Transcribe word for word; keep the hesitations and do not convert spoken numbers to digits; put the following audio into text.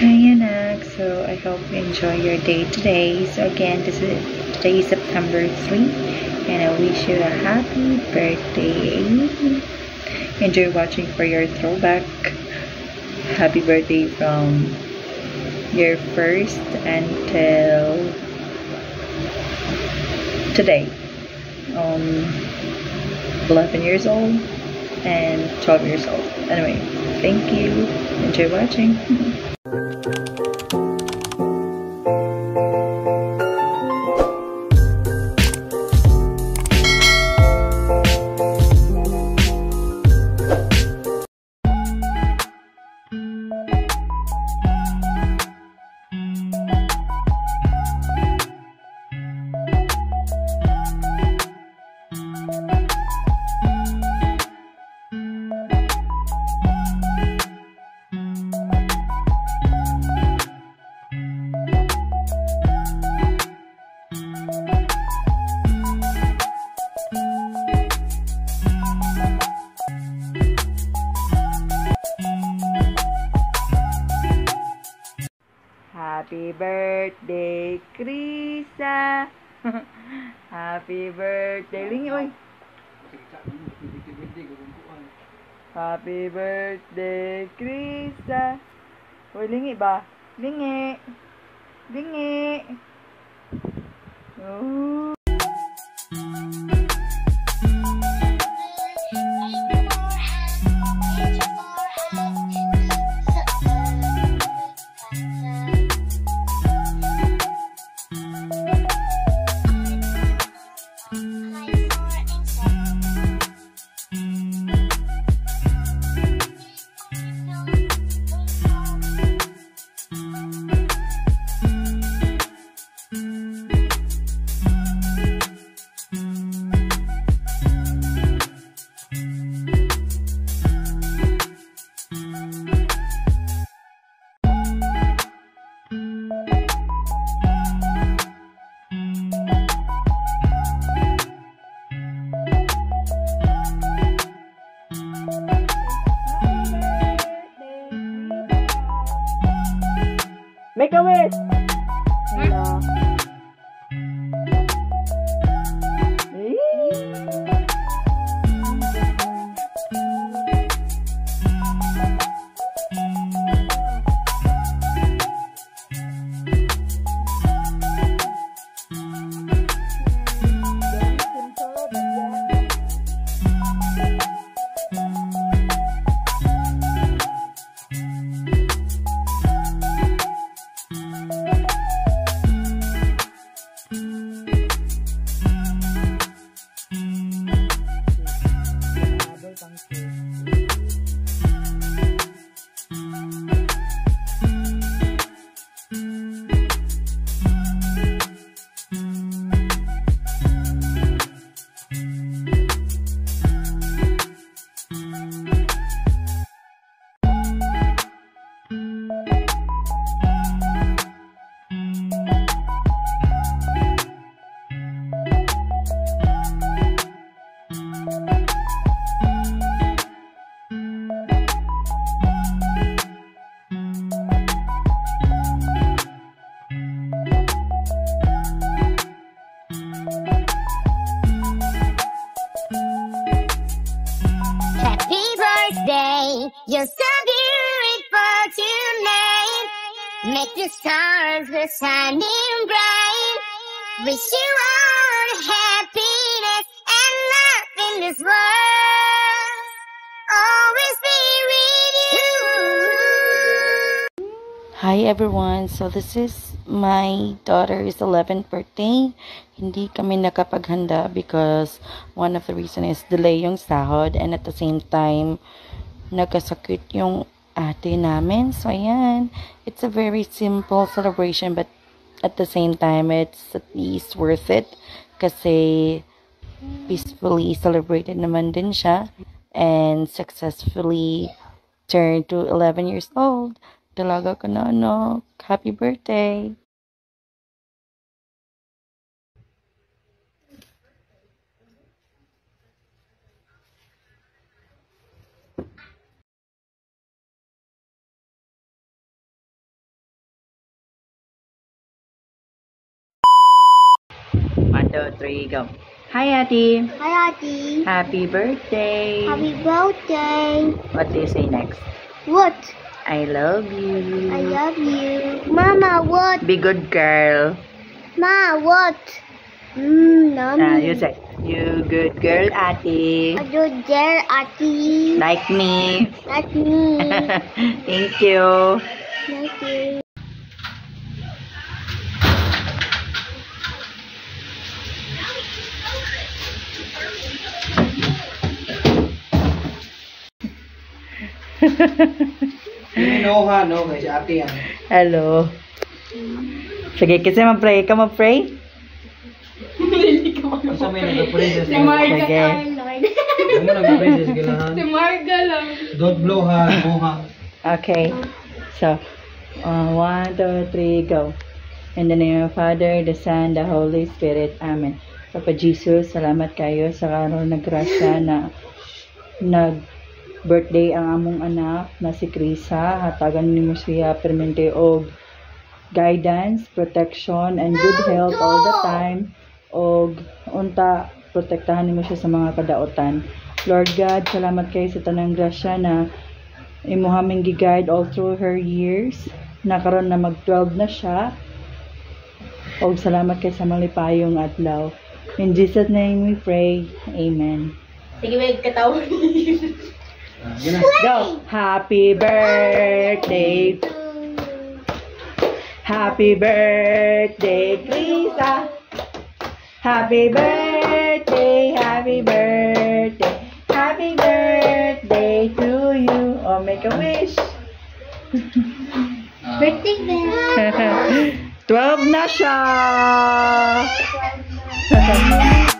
Hi anak, so I hope you enjoy your day today. So again, this is today is September third, and I wish you a happy birthday. Enjoy watching for your throwback. Happy birthday from your first until today. Um, eleven years old and twelve years old. Anyway, thank you. Enjoy watching. Happy birthday, Krisa! Happy birthday, Lingi, oy! Happy birthday, Krisa! Oy, Lingi ba? Lingi! Lingi! Oh. Make a wish! Hello. You're so beautiful tonight. Make the stars be shining bright. Wish you all the happiness and love in this world. Always be with you. Hi everyone, so this is my daughter's eleventh birthday. Hindi kami nakapaghanda because one of the reason is delay yung sahod, and at the same time nagkasakit yung ate namin. So ayan, it's a very simple celebration, but at the same time it's at least worth it kasi peacefully celebrated naman din siya and successfully turned to eleven years old. Dalaga ka na, anak. Happy birthday! two, three, go. Hi, Ate. Hi, Ate. Happy birthday. Happy birthday. What do you say next? What? I love you. I love you. Mama, what? Be good girl. Ma, what? Mmm, Ah, yummy. you say, you good girl, Ate. I do dare, Ate. Like me. Like me. Thank you. Like you. No ha, no guys, ate yan. Hello. Sige, kasi mag-pray ka, mag-pray. Basta may nag-princess. Sige. Alam mo nag-princess gilahan. Si Marga lang. Don't blow ha, no ha. Okay. So, uh, one, two, three, go. In the name of the Father, the Son, the Holy Spirit. Amen. Papa Jesus, salamat kayo sa karon naggrasya na nag-birthday ang among anak na si Krisa. Hatagan nimo siya permente og guidance, protection, and good health all the time. Og unta, protektahan nimo siya sa mga kadaotan. Lord God, salamat kayo sa tanang grasya na imuhaming gi-guide all through her years. Nakaroon na mag twelve na siya. Og salamat kayo sa malipayong adlaw. In Jesus' name we pray. Amen. Sige, may katawan. Ah, yun na. Go! Happy birthday! Happy birthday, Krisa! Happy birthday, happy birthday, happy birthday to you. Oh, make a wish. Ah, Birthday bell. twelve na siya!